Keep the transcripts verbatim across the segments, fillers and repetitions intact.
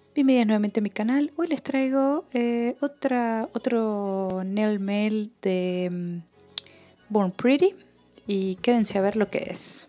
Bienvenidos nuevamente a mi canal. Hoy les traigo eh, otra, otro nail mail de um, Born Pretty y quédense a ver lo que es.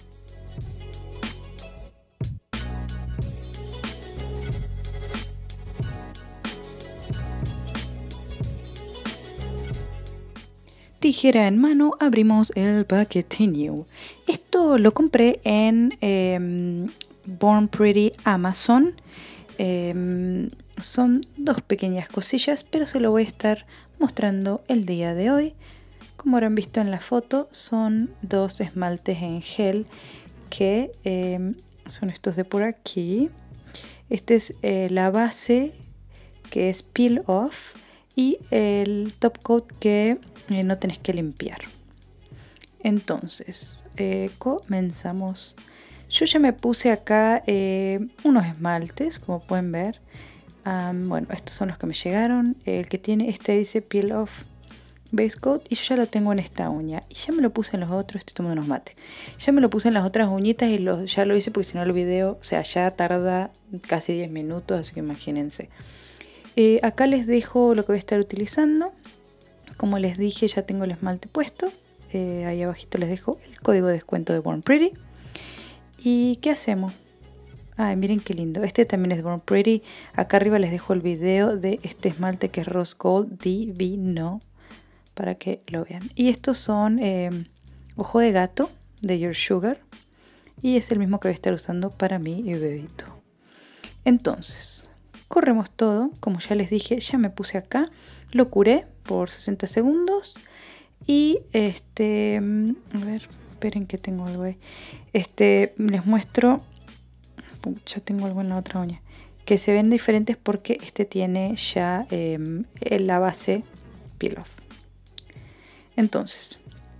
Tijera en mano, abrimos el paqueteño. Esto lo compré en eh, Born Pretty Amazon. Eh, son dos pequeñas cosillas, pero se lo voy a estar mostrando el día de hoy. Como habrán visto en la foto, son dos esmaltes en gel que eh, son estos de por aquí. Este es eh, la base, que es peel off, y el top coat, que eh, no tenés que limpiar. Entonces eh, comenzamos. Yo ya me puse acá eh, unos esmaltes, como pueden ver. Um, bueno, estos son los que me llegaron. El que tiene, este dice peel off base coat, y yo ya lo tengo en esta uña. Y ya me lo puse en los otros, estoy tomando unos mates. Ya me lo puse en las otras uñitas y lo, ya lo hice porque si no el video, o sea, ya tarda casi diez minutos, así que imagínense. Eh, acá les dejo lo que voy a estar utilizando. Como les dije, ya tengo el esmalte puesto. Eh, ahí abajito les dejo el código de descuento de Born Pretty. ¿Y qué hacemos? Ay, miren qué lindo. Este también es de Born Pretty. Acá arriba les dejo el video de este esmalte que es Rose Gold Divino, para que lo vean. Y estos son eh, ojo de gato de Your Sugar. Y es el mismo que voy a estar usando para mi dedito. Entonces, corremos todo. Como ya les dije, ya me puse acá. Lo curé por sesenta segundos. Y este, a ver, esperen que tengo algo ahí. Este, les muestro. Ya tengo algo en la otra uña. Que se ven diferentes porque este tiene ya eh, la base peel off. Entonces,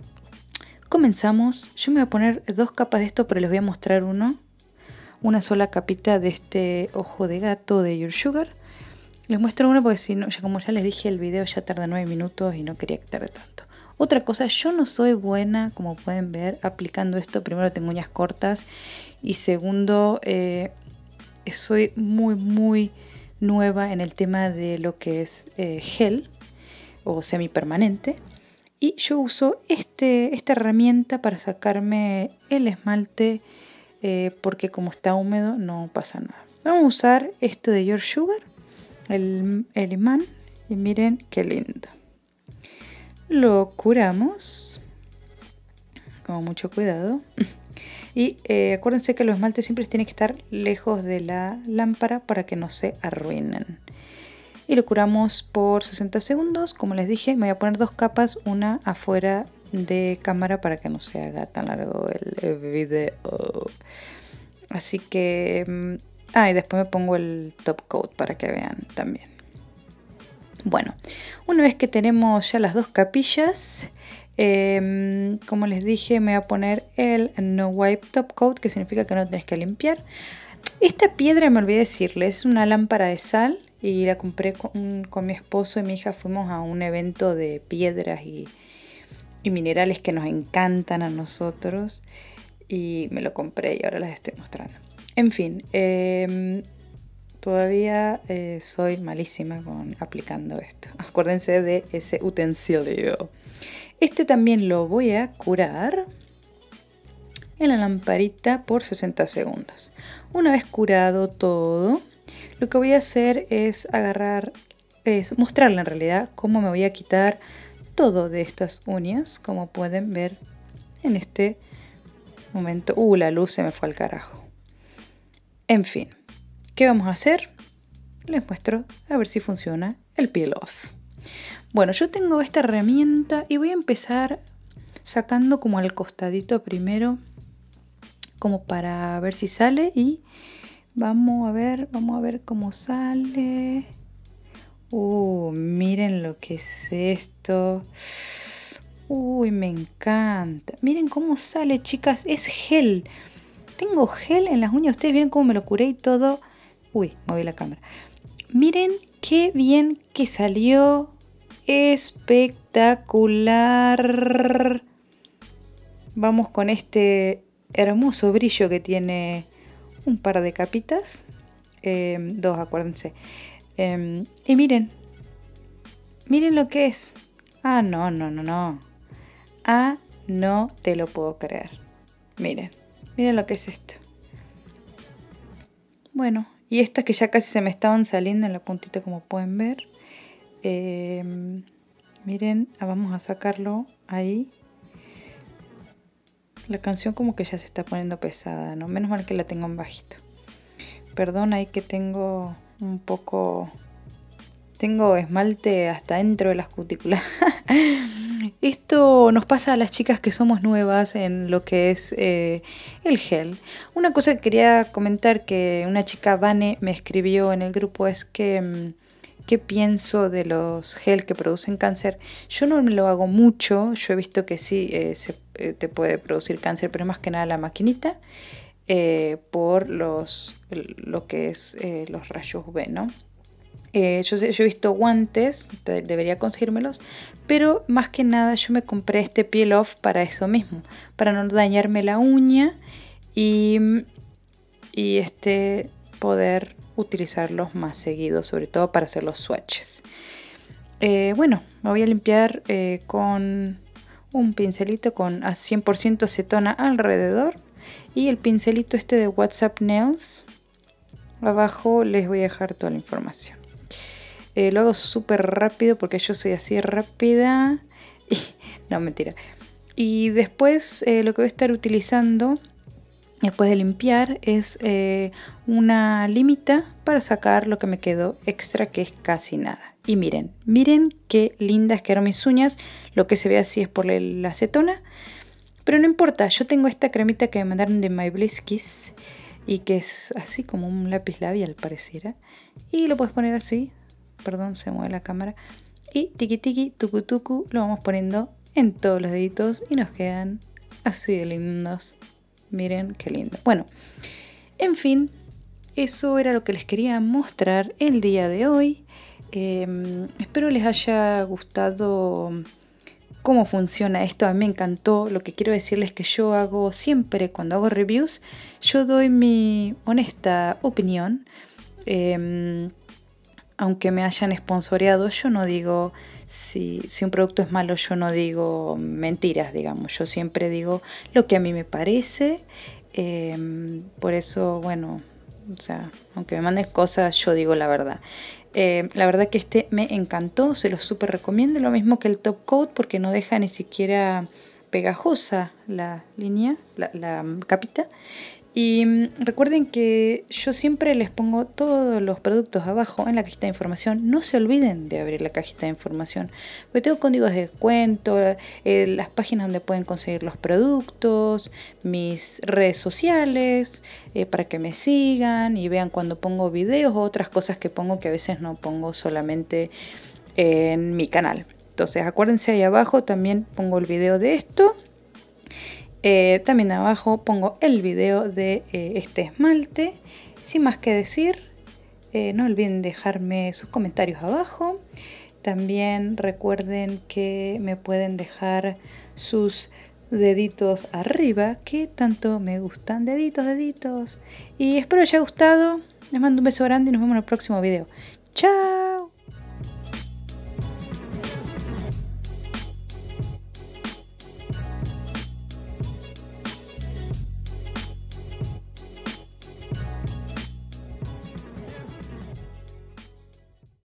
comenzamos. Yo me voy a poner dos capas de esto, pero les voy a mostrar uno. Una sola capita de este ojo de gato de Your Sugar. Les muestro uno porque si no, ya como ya les dije, el video ya tarda nueve minutos y no quería que tarde tanto. Otra cosa, yo no soy buena, como pueden ver, aplicando esto. Primero, tengo uñas cortas. Y segundo, eh, soy muy, muy nueva en el tema de lo que es eh, gel o semipermanente. Y yo uso este, esta herramienta para sacarme el esmalte eh, porque como está húmedo no pasa nada. Vamos a usar esto de Your Sugar, el, el imán, y miren qué lindo. Lo curamos con mucho cuidado. Y eh, acuérdense que los esmaltes siempre tienen que estar lejos de la lámpara para que no se arruinen. Y lo curamos por sesenta segundos. Como les dije, me voy a poner dos capas, una afuera de cámara para que no se haga tan largo el video. Así que... Ah, y después me pongo el top coat para que vean también. Bueno, una vez que tenemos ya las dos capillas, eh, como les dije, me voy a poner el No Wipe Top Coat, que significa que no tenés que limpiar. Esta piedra, me olvidé decirles, es una lámpara de sal y la compré con, con mi esposo y mi hija. Fuimos a un evento de piedras y, y minerales que nos encantan a nosotros y me lo compré y ahora las estoy mostrando. En fin, eh, todavía eh, soy malísima con aplicando esto. Acuérdense de ese utensilio. Este también lo voy a curar en la lamparita por sesenta segundos. Una vez curado todo, lo que voy a hacer es agarrar, es mostrarle en realidad cómo me voy a quitar todo de estas uñas, como pueden ver en este momento. Uh, la luz se me fue al carajo. En fin, ¿qué vamos a hacer? Les muestro a ver si funciona el peel off. Bueno, yo tengo esta herramienta y voy a empezar sacando como al costadito primero, como para ver si sale, y vamos a ver, vamos a ver cómo sale. Uh, miren lo que es esto. Uy, me encanta. Miren cómo sale, chicas, es gel. Tengo gel en las uñas, ustedes vieron cómo me lo curé y todo. Uy, moví la cámara. Miren qué bien que salió. Espectacular. Vamos con este hermoso brillo que tiene un par de capitas. Eh, dos, acuérdense. Eh, y miren, miren lo que es. Ah, no, no, no, no. Ah, no te lo puedo creer. Miren, miren lo que es esto. Bueno, y estas que ya casi se me estaban saliendo en la puntita, como pueden ver. Eh, miren, vamos a sacarlo ahí. La canción como que ya se está poniendo pesada, ¿no? Menos mal que la tengo en bajito. Perdón, ahí que tengo un poco... Tengo esmalte hasta dentro de las cutículas. Esto nos pasa a las chicas que somos nuevas en lo que es eh, el gel. Una cosa que quería comentar, que una chica, Vane, me escribió en el grupo, es que... ¿Qué pienso de los gel que producen cáncer? Yo no me lo hago mucho. Yo he visto que sí eh, se, eh, te puede producir cáncer, pero más que nada la maquinita. Eh, por los lo que es eh, los rayos U V, ¿no? Eh, yo, yo he visto guantes, te, debería conseguírmelos, pero más que nada yo me compré este peel off para eso mismo, para no dañarme la uña y, y este, poder utilizarlos más seguido, sobre todo para hacer los swatches. Eh, bueno, me voy a limpiar eh, con un pincelito con a cien por ciento acetona alrededor y el pincelito este de WhatsApp Nails. Abajo les voy a dejar toda la información. Eh, lo hago súper rápido porque yo soy así rápida. Y, no, mentira. Y después eh, lo que voy a estar utilizando después de limpiar es eh, una limita para sacar lo que me quedó extra, que es casi nada. Y miren, miren qué lindas quedaron mis uñas. Lo que se ve así es por la acetona, pero no importa. Yo tengo esta cremita que me mandaron de My Bliss Kiss y que es así como un lápiz labial pareciera. Y lo puedes poner así. Perdón, se mueve la cámara. Y tiki tiki, tucu tucu, lo vamos poniendo en todos los deditos y nos quedan así de lindos. Miren qué lindo. Bueno, en fin, eso era lo que les quería mostrar el día de hoy. Eh, espero les haya gustado cómo funciona esto. A mí me encantó. Lo que quiero decirles es que yo hago siempre, cuando hago reviews, yo doy mi honesta opinión. Eh, aunque me hayan sponsoreado, yo no digo... Si, si un producto es malo, yo no digo mentiras, digamos. Yo siempre digo lo que a mí me parece. Eh, por eso, bueno, o sea, aunque me mandes cosas, yo digo la verdad. Eh, la verdad que este me encantó, se lo súper recomiendo. Lo mismo que el Top Coat, porque no deja ni siquiera pegajosa la línea, la, la capita. Y recuerden que yo siempre les pongo todos los productos abajo en la cajita de información. No se olviden de abrir la cajita de información, porque tengo códigos de descuento, eh, las páginas donde pueden conseguir los productos, mis redes sociales, eh, para que me sigan y vean cuando pongo videos o otras cosas que pongo que a veces no pongo solamente en mi canal. Entonces acuérdense, ahí abajo también pongo el video de esto. Eh, también abajo pongo el video de eh, este esmalte. Sin más que decir, eh, no olviden dejarme sus comentarios abajo. También recuerden que me pueden dejar sus deditos arriba, que tanto me gustan. Deditos, deditos. Y espero les haya gustado. Les mando un beso grande y nos vemos en el próximo video. ¡Chao!